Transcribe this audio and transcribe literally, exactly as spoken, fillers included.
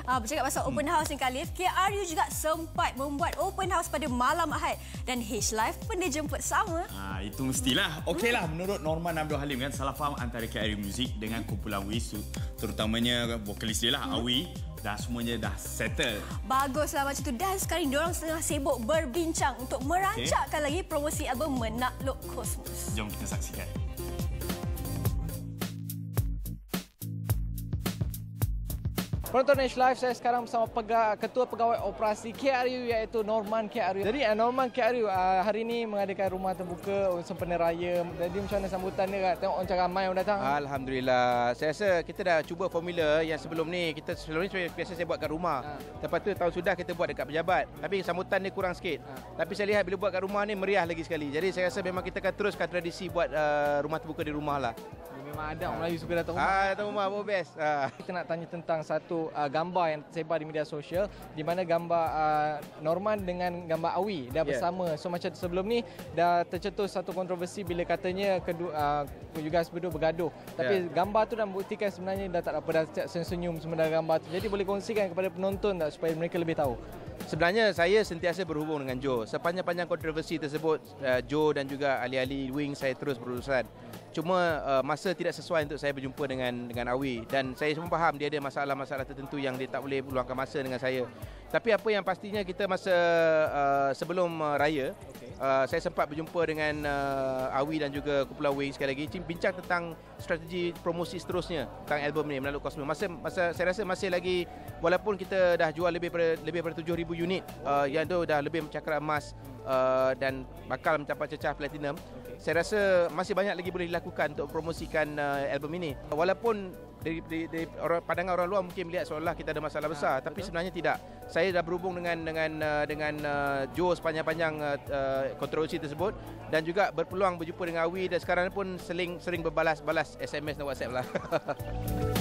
Ha, bercakap pasal hmm. open house ni Khalif, K R U juga sempat membuat open house pada malam Ahad dan H-Live pun dia jemput sama. Ha, itu mestilah. Okeylah, hmm. menurut Norman Abdul Halim kan, salah faham antara K R U Music dengan kumpulan Wiz, terutamanya vokalis dia lah, hmm. Awi, dah semuanya dah settle. Baguslah macam tu. Dan sekarang diorang tengah sibuk berbincang untuk merancangkan okay. lagi promosi album Menakluk Kosmos. Jom kita saksikan. Penonton H-Live, saya sekarang bersama pega, Ketua Pegawai Operasi K R U iaitu Norman K R U. Jadi Norman K R U hari ini mengadakan rumah terbuka sempena raya. Jadi macam mana sambutan dia? Tengok macam ramai yang datang. Alhamdulillah. Saya rasa kita dah cuba formula yang sebelum ni. Kita sebelum ni biasa saya buat kat rumah. Ha. Lepas tu tahun sudah kita buat dekat pejabat. Tapi sambutan dia kurang sikit. Ha. Tapi saya lihat bila buat kat rumah ni meriah lagi sekali. Jadi saya rasa memang kita akan teruskan tradisi buat uh, rumah terbuka di rumah lah. Memang ada orang Melayu suka datang rumah. Ah, datang rumah pun best. Ah. Kita nak tanya tentang satu uh, gambar yang tersebar di media sosial di mana gambar uh, Norman dengan gambar Awi dah yeah. bersama. So macam sebelum ni dah tercetus satu kontroversi bila katanya kedua uh, you guys berdua bergaduh. Tapi yeah. gambar tu dah membuktikan sebenarnya dah tak apa, dah senyum sebenarnya gambar tu. Jadi boleh kongsikan kepada penonton tak supaya mereka lebih tahu. Sebenarnya saya sentiasa berhubung dengan Joe. Sepanjang-panjang kontroversi tersebut, uh, Joe dan juga ahli-ahli wing saya terus berurusan. Cuma uh, masa tidak sesuai untuk saya berjumpa dengan dengan Awi, dan saya semua faham dia ada masalah-masalah tertentu yang dia tak boleh luangkan masa dengan saya. Tapi apa yang pastinya kita masa uh, sebelum uh, raya, okay. uh, saya sempat berjumpa dengan uh, Awi dan juga kumpulan Wing sekali lagi, bincang tentang strategi promosi seterusnya tentang album ni Menakluk Kosmos. Masa masa saya rasa masih lagi, walaupun kita dah jual lebih pada lebih pada tujuh ribu unit, uh, yang tu dah lebih mencakar emas uh, dan bakal mencapai cecah platinum. Saya rasa masih banyak lagi boleh dilakukan untuk promosikan uh, album ini. Walaupun dari, dari, dari orang, pandangan orang luar mungkin melihat seolah kita ada masalah besar, ha, tapi sebenarnya tidak. Saya dah berhubung dengan dengan uh, dengan uh, Joe sepanjang-panjang uh, uh, kontroversi tersebut dan juga berpeluang berjumpa dengan Awi, dan sekarang pun sering sering berbalas-balas S M S dan WhatsApp lah.